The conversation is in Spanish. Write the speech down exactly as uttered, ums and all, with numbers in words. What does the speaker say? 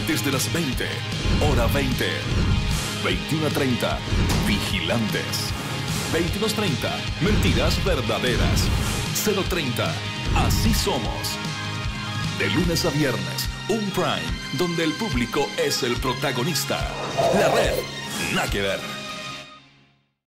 Desde las veinte, hora veinte. veintiuno treinta, Vigilantes. veintidós treinta, Mentiras Verdaderas. cero treinta, Así Somos. De lunes a viernes, un prime donde el público es el protagonista. La red, nada que ver.